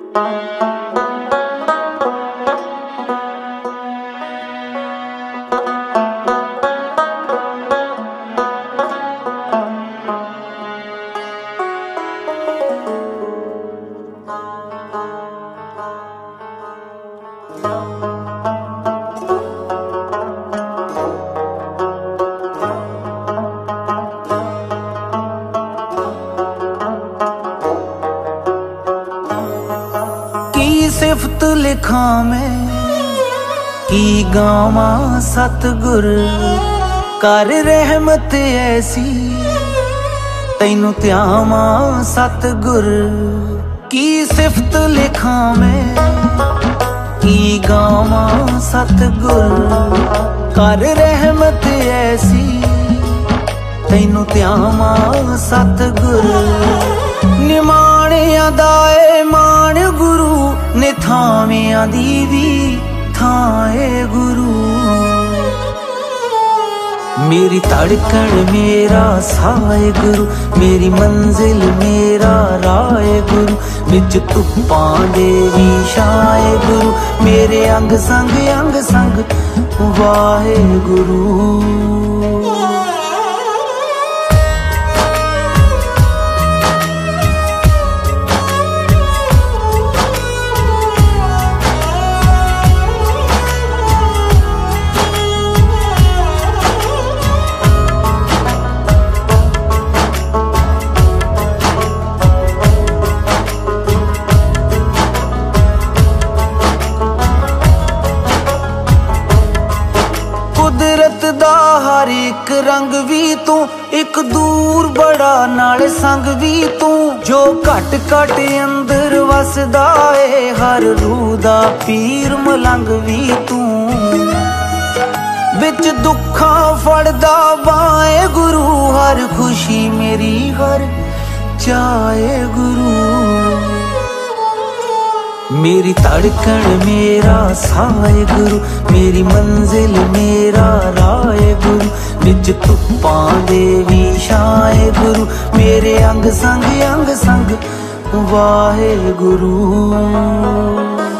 सिफत लिखा मैं की गावा सतगुर कर रहमत ऐसी तैनू त्यावा सतगुर की सिफत लिखा मैं की गावा सतगुर कर रहमत ऐसी तैनू त्यावा सतगुर निमाणिया दाए मान गुरु ने थावियां दी भी थाए गुरु मेरी धड़कन मेरा साए गुरु मेरी मंजिल मेरा राय गुरु बिच धुप्पां दे वी छाए गुरु मेरे अंग संग वाहे गुरु। कुदरत दा हर एक रंग भी तू एक दूर बड़ा नाल संग भी तू जो घट घट अंदर वसदा है हर रूह दा पीर मलंग भी तू बिच दुखा फड़दा बाए गुरु हर खुशी मेरी हर चाहे गुरु मेरी धड़कन मेरा साए गुरु मेरी मंजिल मेरा राय गुरु बिच धुप्पां दे वी छाए गुरु मेरे अंग संग वाहे गुरु।